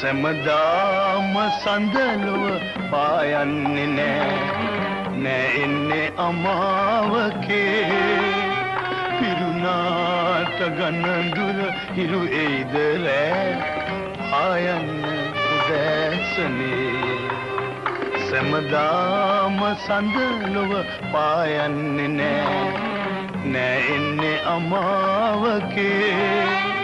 සැමදාම සඳලුව පායන්නේ නෑ එන්නේ අමාවකේ පිරුණාට ගන්නඳුර හිරු එයිද රෑ ආයන්න උදෑසනේ සැමදාම සඳලුව පායන්නේ නෑ එන්නේ අමාවකේ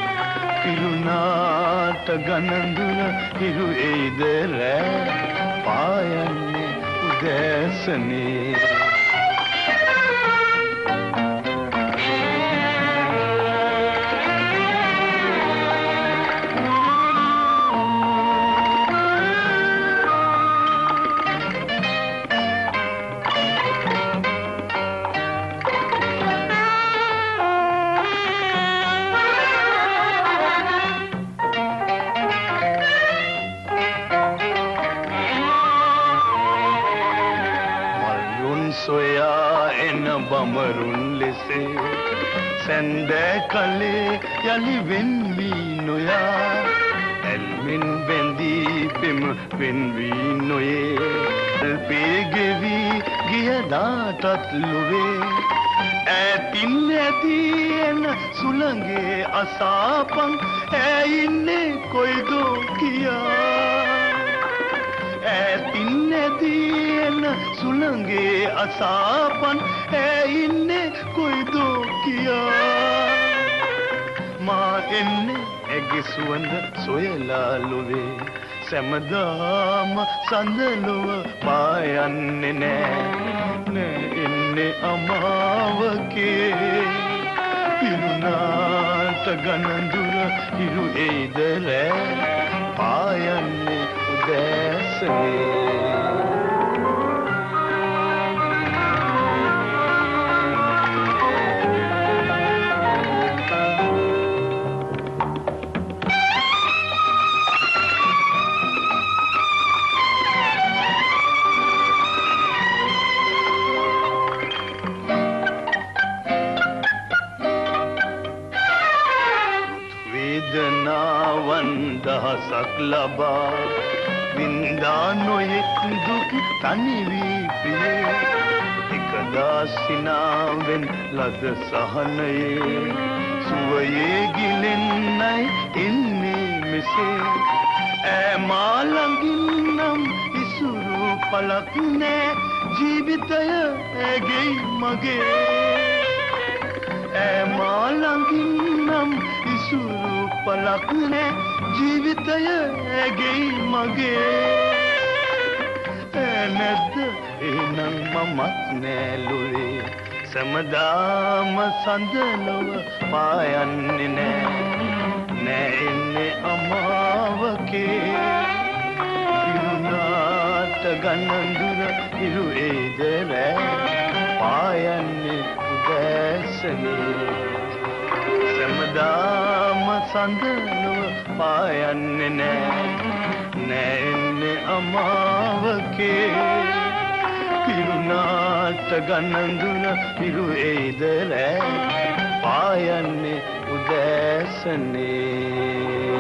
පිරුණාට ගන්නඳුර හිරු එයිද රෑ පායන්නේ උදෑසනේ සොයා එන බඹරුන් ලෙසේ සැන්දෑ කලේ යලි වෙන් වී නොයා ඇල්මින් බැඳී පෙම වෙන් වී නොයේ අල්පේ ගෙවි ගිය දාටත් ලොවේ ඈතින් ඇදී එන සුළඟේ අසාපන් ඇයින්නේ කොයිදෝ කියා ඈතින් ඇදී එන සුළඟේ අසාපන් ඇයින්නේ කොයිදෝ කියා මා එන්නේ ඇගේ සුවඳ සොයලා ලොවේ සැමදාම සඳලුව පායන්නේ නෑ එන්නේ අමාවකේ පිරුණාට ගන්නඳුර හිරු එයිද රෑ පායන්නේ උදෑසනේ වේදනාවන් දහසක් ලබා වින්දා නොයෙක් දුක් තනි වී ප්‍රියේ එකදා සිනාවෙන් ලද සහනයේ සුවයේ ගිලෙන්නයි එන්නේ මෙසේ ඈ මා ළඟින් නම් ඉසුරු පලක් නෑ ජීවිතය ඇගෙයි මගේ ඈ මා ළඟින් නම් ඉසුරු පලක් නෑ ජීවිතය ඇගෙයි මගේ නැද්ද එනම් මමත් නෑ ලොවේ සැමදාම සඳලුව පායන්නේ නෑ එන්නේ අමාවකේ පිරුණාට ගන්නඳුර හිරු එයිද රෑ පායන්නේ උදෑසනේ සැමදාම සඳලුව පායන්නේ නෑ එන්නේ අමාවකේ පිරුණාට ගන්නඳුන හිරු එයිද රෑ පායන්නේ උදෑසනේ